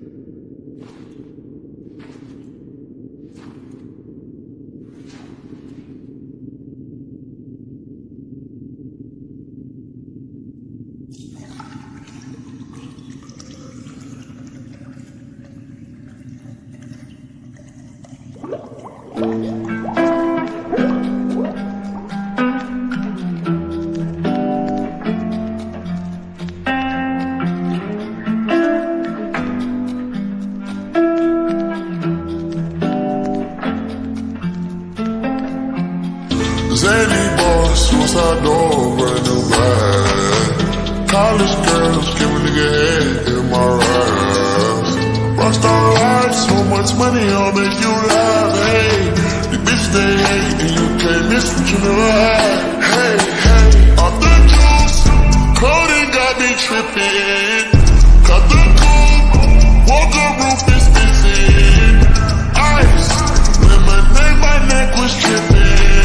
Zany boss, suicide door, brand new bag. College girls, give a nigga head in my raps. Rockstar life, so much money, I'll make you laugh. Hey, the bitch they hate, and you can't miss what you never had. Hey, hey, off the juice, clothing got me tripping. Cut the coupe, walker roof is missing. Ice, lemonade, my neck was tripping.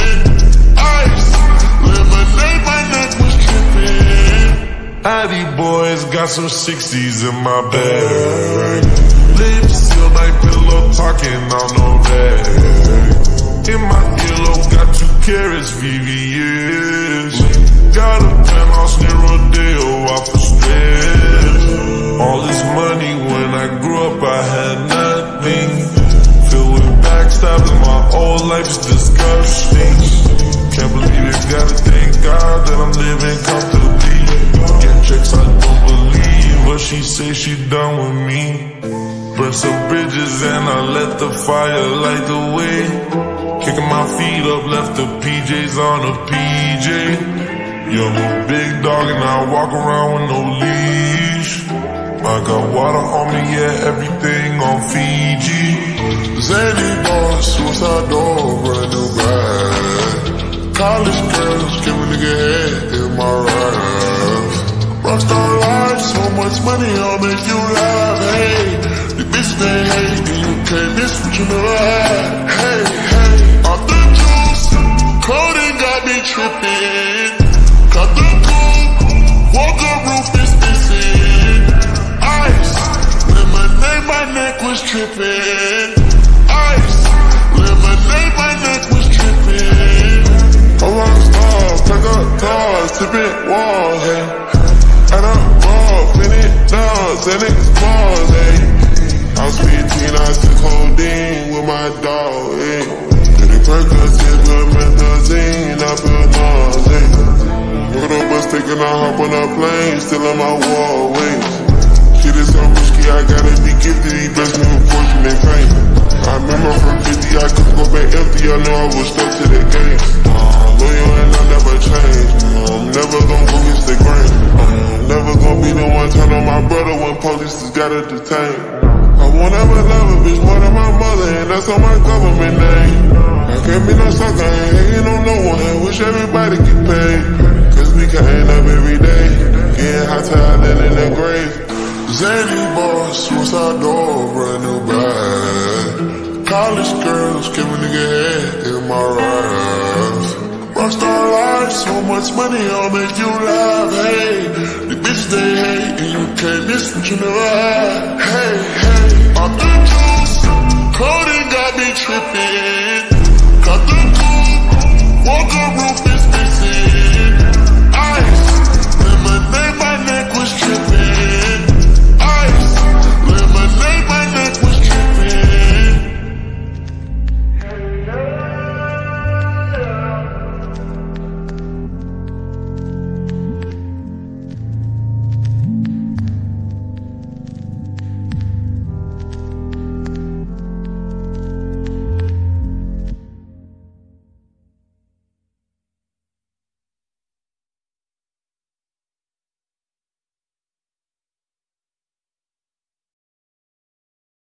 Addy boys got some 60s in my bag. Lips sealed like pillow talking on no rag. In my earlobe got 2 carats, VVS. Got a penthouse near Rodeo off the strip. All this money when I grew up I had nothing. Filled with backstabbing, my whole life's disgusting. Can't believe it, gotta thank God that I'm living comfortably. Get checks I don't believe, but she say she done with me. Burn some bridges and I let the fire light the way. Kicking my feet up, left the PJs on a PJ. Yeah, I'm a big dog and I walk around with no leash. I got water on me, yeah, everything on Fiji. Zany boss, suicide door, brand new bag. College girls, give a nigga head in my raps. Rockstar life, so much money, I'll make you laugh. Hey, the bitch they hate, and you can't miss what you never had. Hey, hey, off the juice, clothing got me tripping. Cut the coupe, walker roof is missing. Ice, lemonade, my neck was tripping. Ice, lemonade, my neck was tripping. A rockstar, pack up cars, tipping walls, hey. And I'm raw, finish dogs, and it's balls, hey. I was 15, I took codeine with my dog, hey. Did it Percocet, good methazine, I feel nauseous. Look at the bus taking a hop on a plane, still on my wall, wait. Shit is so risky, I gotta be gifted, these best new fortune and fame. I remember from 50, I couldn't go back empty, I know I was stuck to the game. Loyal and I never change, I'm never gonna go against the grain. Never gonna be the one turn on my brother when police just gotta detain. I won't ever love a bitch more than my mother, and that's on my government name. I can't be no sucker, I ain't hating on no one, I wish everybody get paid. Cause we can end up every day, getting hot tired and in the grave. Zany boss, suicide door, brand new bag. College girls, give a nigga head in my raps. Rockstar life, so much money, I'll make you laugh. Hey, the bitch they hate, and you can't miss what you never had. Hey.